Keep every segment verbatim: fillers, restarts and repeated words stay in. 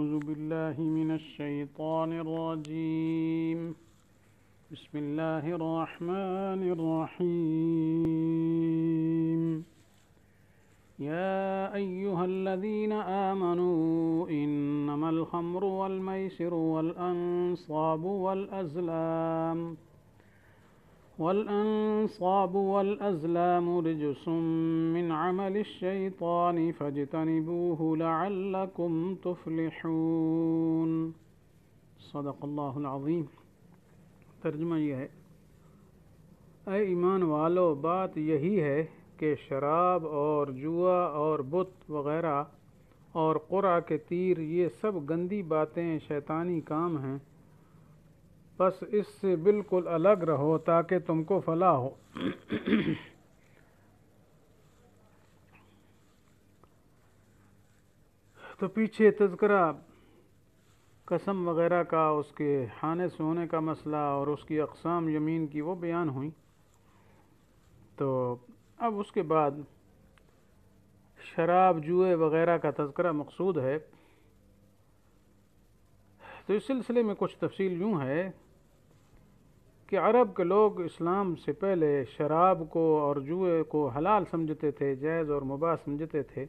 أعوذ بالله من الشيطان الرجيم بسم الله الرحمن الرحيم يا أيها الذين آمنوا إنما الخمر والميسر والأنصاب والأزلام والأنصاب والأزلام رجس من عمل الشيطان فاجتنبوه لعلكم تفلحون صدق اللہ العظیم۔ ترجمہ یہ ہے، اے ایمان والو، بات یہی ہے کہ شراب اور جوا اور بت وغیرہ اور قرع کے تیر یہ سب گندی باتیں شیطانی کام ہیں، بس اس سے بالکل الگ رہو تاکہ تم کو فلاح ہو۔ تو پیچھے تذکرہ قسم وغیرہ کا، اس کے حانث ہونے کا مسئلہ اور اس کی اقسام یمین کی وہ بیان ہوئی، تو اب اس کے بعد شراب جوئے وغیرہ کا تذکرہ مقصود ہے۔ تو اس سلسلے میں کچھ تفصیل یوں ہے کہ عرب کے لوگ اسلام سے پہلے شراب کو اور جوئے کو حلال سمجھتے تھے، جائز اور مباح سمجھتے تھے،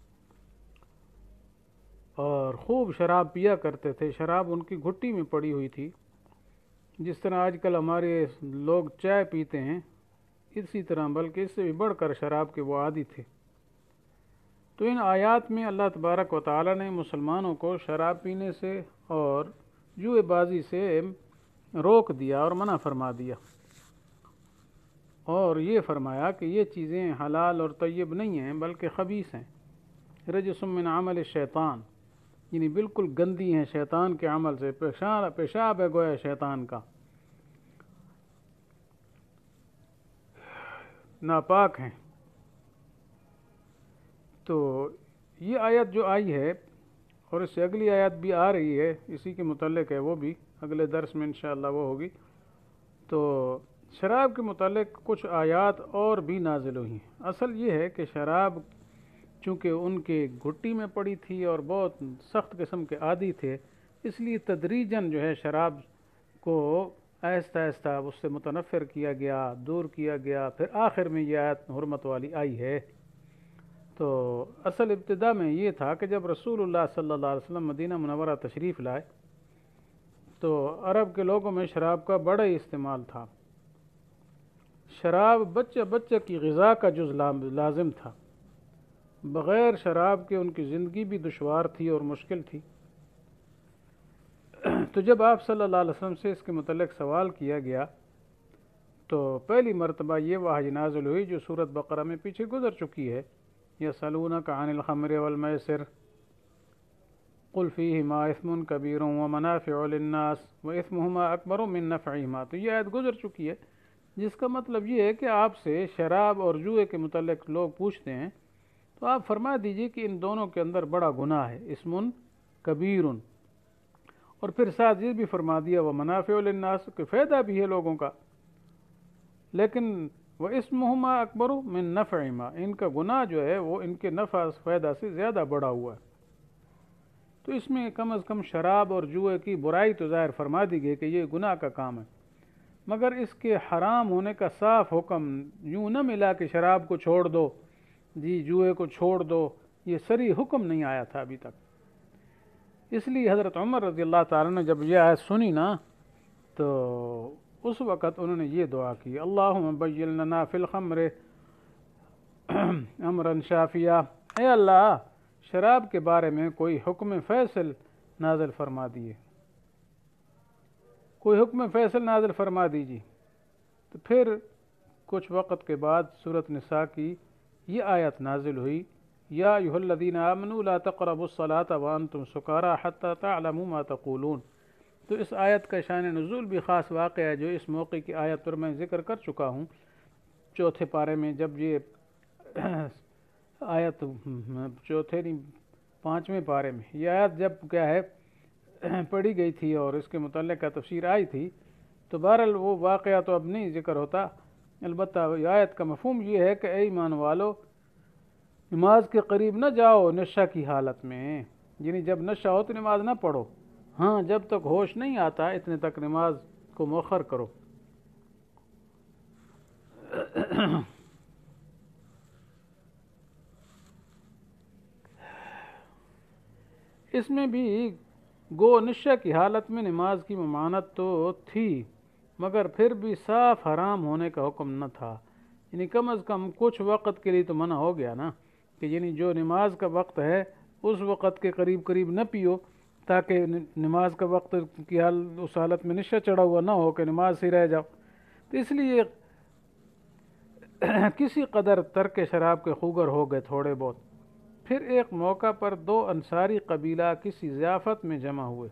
اور خوب شراب پیا کرتے تھے۔ شراب ان کی گھٹی میں پڑی ہوئی تھی، جس طرح آج کل ہمارے لوگ چائے پیتے ہیں، اسی طرح بلکہ اس سے بھی بڑھ کر شراب کے وہ عادی تھے۔ تو ان آیات میں اللہ تبارک و تعالی نے مسلمانوں کو شراب پینے سے اور جوئے بازی سے روک دیا اور منع فرما دیا، اور یہ فرمایا کہ یہ چیزیں حلال اور طیب نہیں ہیں بلکہ خبیث ہیں، رجس من عمل الشیطان، یعنی بالکل گندی ہیں شیطان کے عمل سے، پیشاب ہے گویا شیطان کا، ناپاک ہیں۔ تو یہ آیت جو آئی ہے اور اس سے اگلی آیت بھی آ رہی ہے، اسی کے متعلق ہے، وہ بھی اگلے درس میں انشاءاللہ وہ ہوگی۔ تو شراب کے متعلق کچھ آیات اور بھی نازل ہوئی ہیں۔ اصل یہ ہے کہ شراب چونکہ ان کے گھٹی میں پڑی تھی اور بہت سخت قسم کے عادی تھے، اس لیے تدریجاً جو ہے شراب کو آہستہ آہستہ اس سے متنفر کیا گیا، دور کیا گیا، پھر آخر میں یہ آیت حرمت والی آئی ہے۔ تو اصل ابتدا میں یہ تھا کہ جب رسول اللہ صلی اللہ علیہ وسلم مدینہ منورہ تشریف لائے تو عرب کے لوگوں میں شراب کا بڑا ہی استعمال تھا۔ شراب بچہ بچہ کی غذا کا جز لازم تھا، بغیر شراب کے ان کی زندگی بھی دشوار تھی اور مشکل تھی۔ تو جب آپ صلی اللہ علیہ وسلم سے اس کے متعلق سوال کیا گیا تو پہلی مرتبہ یہ وحی نازل ہوئی جو سورۃ بقرہ میں پیچھے گزر چکی ہے، یسألونک عن الخمر والمیسر قل فیہما اثم کبیر ومنافع للناس واثمہما اکبر من نفعہما۔ تو یہ آیت گزر چکی ہے، جس کا مطلب یہ ہے کہ آپ سے شراب اور جوئے کے متعلق لوگ پوچھتے ہیں تو آپ فرما دیجئے کہ ان دونوں کے اندر بڑا گناہ ہے، اسم کبیر، اور پھر ساتھ یہ بھی فرما دیا ومنافع للناس، کہ فائدہ بھی ہے لوگوں کا، لیکن واسمہما اکبر من نفعہما، ان کا گناہ جو ہے وہ ان کے نفع فائدہ سے زیادہ بڑا ہوا ہے۔ تو اس میں کم از کم شراب اور جوئے کی برائی تو ظاہر فرما دی گئی کہ یہ گناہ کا کام ہے، مگر اس کے حرام ہونے کا صاف حکم یوں نہ ملا کہ شراب کو چھوڑ دو، جی جوئے کو چھوڑ دو، یہ صریح حکم نہیں آیا تھا ابھی تک۔ اس لیے حضرت عمر رضی اللہ تعالیٰ نے جب یہ آیت سنی نا تو اس وقت انہوں نے یہ دعا کی، اللہم بین لنا فی الخمر امرا شافیہ، اے اللہ شراب کے بارے میں کوئی حکم فیصل نازل فرما دیے، کوئی حکم فیصل نازل فرما دیجیے۔ تو پھر کچھ وقت کے بعد سورۃ نساء کی یہ آیت نازل ہوئی، یا ایھا الذین آمنوا لا تقربوا الصلاۃ وانتم سکارى حتى تعلموا ما تقولون۔ تو اس آیت کا شان نزول بھی خاص واقعہ ہے جو اس موقع کی آیت پر میں ذکر کر چکا ہوں، چوتھے پارے میں جب یہ آیت، چوتھے نہیں پانچویں پارے میں یہ آیت جب کیا ہے پڑھی گئی تھی اور اس کے متعلق کا تفسیر آئی تھی، تو بہرحال وہ واقعہ تو اب نہیں ذکر ہوتا، البتہ آیت کا مفہوم یہ ہے کہ اے ایمان والو، نماز کے قریب نہ جاؤ نشہ کی حالت میں، یعنی جب نشہ ہو تو نماز نہ پڑھو، ہاں جب تک ہوش نہیں آتا اتنے تک نماز کو مؤخر کرو۔ اس میں بھی گو نشہ کی حالت میں نماز کی ممانعت تو تھی، مگر پھر بھی صاف حرام ہونے کا حکم نہ تھا، یعنی کم از کم کچھ وقت کے لیے تو منع ہو گیا نا، کہ یعنی جو نماز کا وقت ہے اس وقت کے قریب قریب نہ پیو، تاکہ نماز کا وقت کی حال اس حالت میں نشہ چڑھا ہوا نہ ہو کہ نماز سے رہ جاؤ۔ تو اس لیے کسی قدر ترک شراب کے خوگر ہو گئے تھوڑے بہت۔ پھر ایک موقع پر دو انصاری قبیلہ کسی ضیافت میں جمع ہوئے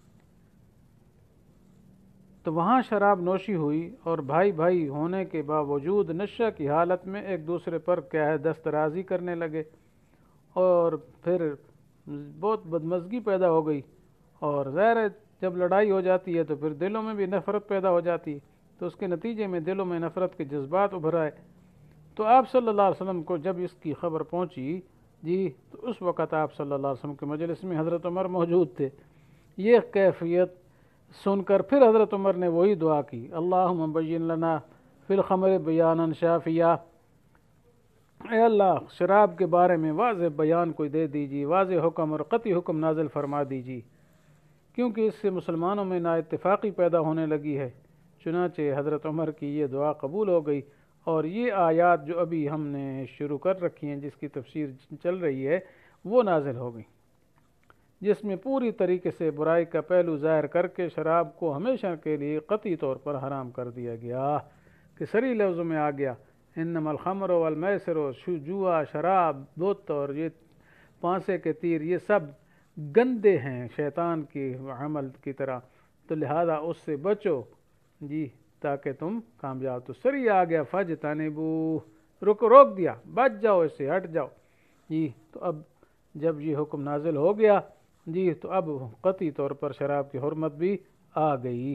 تو وہاں شراب نوشی ہوئی، اور بھائی بھائی ہونے کے باوجود نشہ کی حالت میں ایک دوسرے پر کیا ہے دسترازی کرنے لگے، اور پھر بہت بدمزگی پیدا ہو گئی، اور ظاہر ہے جب لڑائی ہو جاتی ہے تو پھر دلوں میں بھی نفرت پیدا ہو جاتی ہے، تو اس کے نتیجے میں دلوں میں نفرت کے جذبات ابھر آئے۔ تو آپ صلی اللہ علیہ وسلم کو جب اس کی خبر پہنچی جی تو اس وقت آپ صلی اللہ علیہ وسلم کے مجلس میں حضرت عمر موجود تھے۔ یہ کیفیت سن کر پھر حضرت عمر نے وہی دعا کی، اللہم بین لنا فی الخمر بیانا شافیہ، اے اللہ شراب کے بارے میں واضح بیان کوئی دے دیجیے، واضح حکم اور قطعی حکم نازل فرما دیجیے، کیونکہ اس سے مسلمانوں میں نا اتفاقی پیدا ہونے لگی ہے۔ چنانچہ حضرت عمر کی یہ دعا قبول ہو گئی، اور یہ آیات جو ابھی ہم نے شروع کر رکھی ہیں جس کی تفسیر چل رہی ہے وہ نازل ہو گئی، جس میں پوری طریقے سے برائی کا پہلو ظاہر کر کے شراب کو ہمیشہ کے لیے قطعی طور پر حرام کر دیا گیا، کہ صریح لفظوں میں آ گیا انما الخمر والمیسر، جوا، شراب، بت اور یہ پانسے کے تیر یہ سب گندے ہیں شیطان کی عمل کی طرح، تو لہذا اس سے بچو جی تاکہ تم کامیاب۔ تو صریح آ گیا فجتنبو، رک روک دیا، بچ جاؤ اس سے، ہٹ جاؤ جی۔ تو اب جب یہ حکم نازل ہو گیا جی تو اب قطعی طور پر شراب کی حرمت بھی آ گئی۔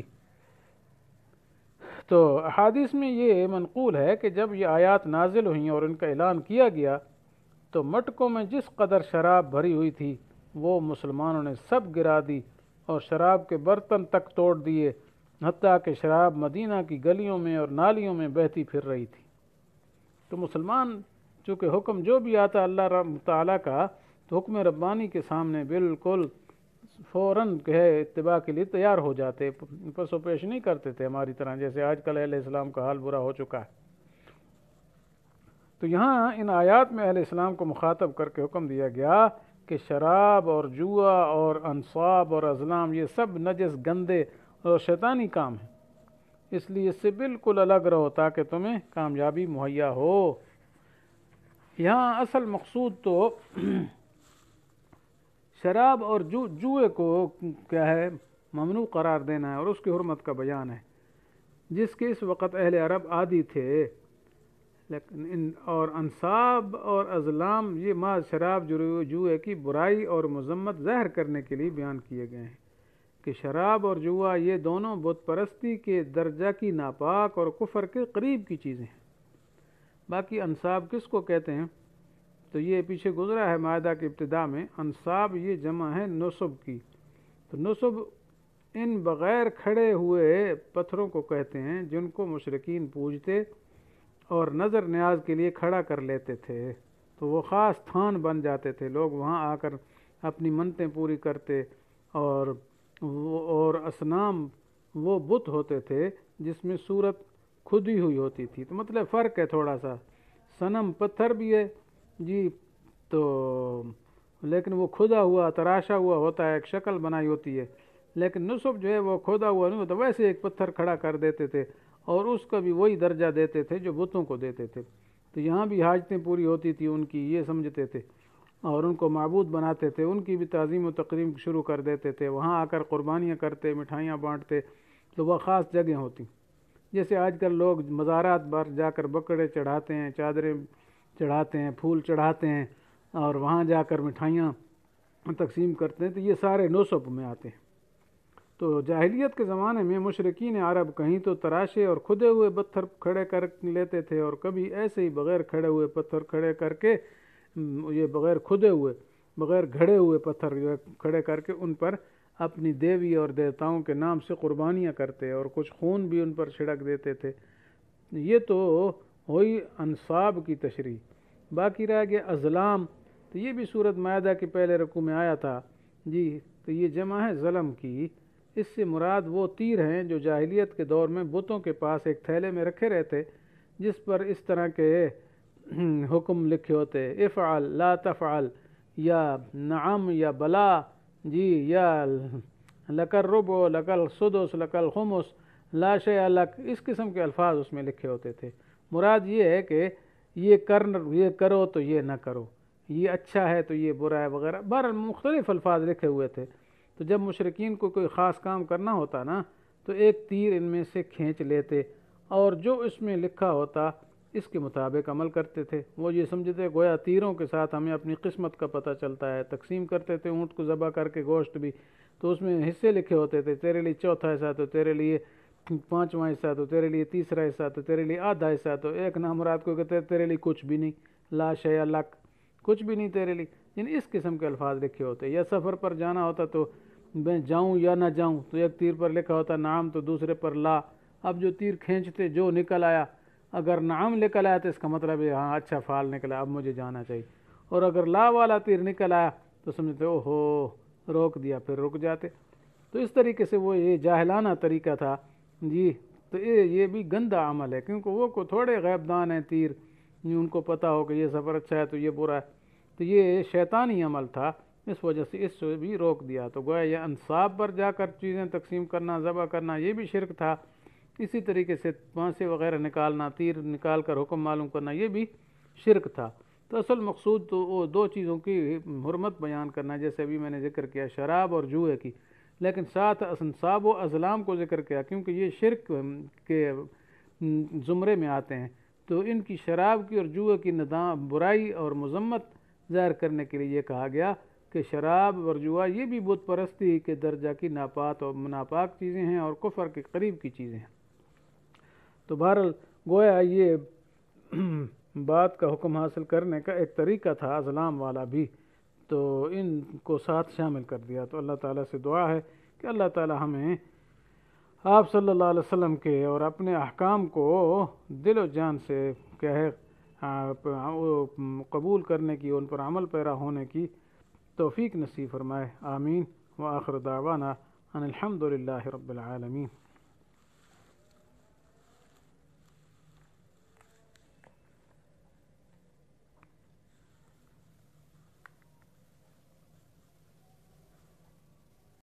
تو احادیث میں یہ منقول ہے کہ جب یہ آیات نازل ہوئیں اور ان کا اعلان کیا گیا تو مٹکوں میں جس قدر شراب بھری ہوئی تھی وہ مسلمانوں نے سب گرا دی اور شراب کے برتن تک توڑ دیے، حتیٰ کہ شراب مدینہ کی گلیوں میں اور نالیوں میں بہتی پھر رہی تھی۔ تو مسلمان چونکہ حکم جو بھی آتا اللہ تعالیٰ کا تو حکم ربانی کے سامنے بالکل فوراً کہ اتباع کے لیے تیار ہو جاتے، پس و پیش نہیں کرتے تھے ہماری طرح جیسے آج کل اہل اسلام کا حال برا ہو چکا ہے۔ تو یہاں ان آیات میں اہل اسلام کو مخاطب کر کے حکم دیا گیا کہ شراب اور جوا اور انصاب اور ازلام یہ سب نجس، گندے اور شیطانی کام ہیں، اس لیے اس سے بالکل الگ رہو تاکہ تمہیں کامیابی مہیا ہو۔ یہاں اصل مقصود تو شراب اور جو جوئے کو کیا ہے ممنوع قرار دینا ہے اور اس کی حرمت کا بیان ہے، جس کے اس وقت اہل عرب عادی تھے، لیکن ان اور انصاب اور ازلام یہ ما شراب جوئے کی برائی اور مذمت ظاہر کرنے کے لیے بیان کیے گئے ہیں کہ شراب اور جوا یہ دونوں بت پرستی کے درجہ کی ناپاک اور کفر کے قریب کی چیزیں ہیں۔ باقی انصاب کس کو کہتے ہیں تو یہ پیچھے گزرا ہے مائدہ کی ابتدا میں، انصاب یہ جمع ہے نصب کی، تو نصب ان بغیر کھڑے ہوئے پتھروں کو کہتے ہیں جن کو مشرکین پوجتے اور نظر نیاز کے لیے کھڑا کر لیتے تھے، تو وہ خاص تھان بن جاتے تھے، لوگ وہاں آ کر اپنی منتیں پوری کرتے، اور اور اصنام وہ بت ہوتے تھے جس میں صورت کھدی ہوئی ہوتی تھی، تو مطلب فرق ہے تھوڑا سا، صنم پتھر بھی ہے جی تو لیکن وہ کھدا ہوا تراشا ہوا ہوتا ہے، ایک شکل بنائی ہوتی ہے، لیکن نصب جو ہے وہ کھدا ہوا نہیں ہوتا، ویسے ایک پتھر کھڑا کر دیتے تھے اور اس کا بھی وہی درجہ دیتے تھے جو بتوں کو دیتے تھے۔ تو یہاں بھی حاجتیں پوری ہوتی تھی ان کی، یہ سمجھتے تھے اور ان کو معبود بناتے تھے، ان کی بھی تعظیم و تقریم شروع کر دیتے تھے، وہاں آ کر قربانیاں کرتے، مٹھائیاں بانٹتے، تو وہ خاص جگہیں ہوتی، جیسے آج کل لوگ مزارات پر جا کر بکرے چڑھاتے ہیں، چادریں چڑھاتے ہیں، پھول چڑھاتے ہیں اور وہاں جا کر مٹھائیاں تقسیم کرتے ہیں، تو یہ سارے نصب میں آتے ہیں۔ تو جاہلیت کے زمانے میں مشرکین عرب کہیں تو تراشے اور کھدے ہوئے پتھر کھڑے کر لیتے تھے، اور کبھی ایسے ہی بغیر کھڑے ہوئے پتھر کھڑے کر کے یہ بغیر کھدے ہوئے بغیر گھڑے ہوئے پتھر جو ہے کھڑے کر کے ان پر اپنی دیوی اور دیوتاؤں کے نام سے قربانیاں کرتے اور کچھ خون بھی ان پر چھڑک دیتے تھے۔ یہ تو ہوئی انصاب کی تشریح۔ باقی رہ گیا ازلام، تو یہ بھی سورۃ مائدہ کے پہلے رکوع میں آیا تھا جی، تو یہ جمع ہے ظلم کی۔ اس سے مراد وہ تیر ہیں جو جاہلیت کے دور میں بتوں کے پاس ایک تھیلے میں رکھے رہتے، جس پر اس طرح کے حکم لکھے ہوتے، افعل لا تفعل، یا نعم یا بلا جی، یا لکل ربع لکل سدس لکل خمس لا شیء لک، اس قسم کے الفاظ اس میں لکھے ہوتے تھے۔ مراد یہ ہے کہ یہ کر یہ کرو تو یہ نہ کرو، یہ اچھا ہے تو یہ برا ہے وغیرہ، بہرحال مختلف الفاظ لکھے ہوئے تھے۔ تو جب مشرکین کو کوئی خاص کام کرنا ہوتا نا تو ایک تیر ان میں سے کھینچ لیتے اور جو اس میں لکھا ہوتا اس کے مطابق عمل کرتے تھے۔ وہ یہ سمجھتے گویا تیروں کے ساتھ ہمیں اپنی قسمت کا پتہ چلتا ہے۔ تقسیم کرتے تھے اونٹ کو ذبح کر کے گوشت بھی، تو اس میں حصے لکھے ہوتے تھے، تیرے لیے چوتھا حصہ تو تیرے لیے پانچواں حصہ تو تیرے لیے تیسرا حصہ تو تیرے لیے آدھا حصہ، تو ایک نامراد کو کہتے تیرے لیے کچھ بھی نہیں، لا شیء لک، کچھ بھی نہیں تیرے لیے، یعنی اس قسم کے الفاظ لکھے ہوتے۔ یا سفر پر جانا ہوتا تو میں جاؤں یا نہ جاؤں، تو ایک تیر پر لکھا ہوتا نعم تو دوسرے پر لا۔ اب جو تیر کھینچتے جو نکل آیا، اگر نعم نکل آیا تو اس کا مطلب ہے ہاں اچھا فعال نکلا، اب مجھے جانا چاہیے، اور اگر لا والا تیر نکل آیا تو سمجھتے او ہو روک دیا، پھر رک جاتے۔ تو اس طریقے سے وہ یہ جاہلانہ طریقہ تھا جی۔ تو یہ یہ بھی گندا عمل ہے، کیونکہ وہ کو تھوڑے غیب دان ہیں تیر، ان کو پتہ ہو کہ یہ سفر اچھا ہے تو یہ برا ہے، تو یہ شیطانی عمل تھا، اس وجہ سے اس سے بھی روک دیا۔ تو گویا یہ انصاب پر جا کر چیزیں تقسیم کرنا، ذبح کرنا، یہ بھی شرک تھا۔ اسی طریقے سے پانسے وغیرہ نکالنا، تیر نکال کر حکم معلوم کرنا، یہ بھی شرک تھا۔ تو اصل مقصود تو وہ دو چیزوں کی حرمت بیان کرنا، جیسے ابھی میں نے ذکر کیا شراب اور جوئے کی، لیکن ساتھ انصاب و ازلام کو ذکر کیا کیونکہ یہ شرک کے زمرے میں آتے ہیں۔ تو ان کی شراب کی اور جوئے کی ندام برائی اور مذمت ظاہر کرنے کے لیے یہ کہا گیا کہ شراب اور جوا یہ بھی بت پرستی کے درجہ کی ناپاک اور ناپاک چیزیں ہیں اور کفر کے قریب کی چیزیں ہیں۔ تو بہرحال گویا یہ بات کا حکم حاصل کرنے کا ایک طریقہ تھا ازلام والا بھی، تو ان کو ساتھ شامل کر دیا۔ تو اللہ تعالیٰ سے دعا ہے کہ اللہ تعالیٰ ہمیں آپ صلی اللہ علیہ وسلم کے اور اپنے احکام کو دل و جان سے کیا ہے قبول کرنے کی، ان پر عمل پیرا ہونے کی توفیق نصیب فرمائے، آمین۔ وآخر دعوانا ان الحمد للہ رب العالمین۔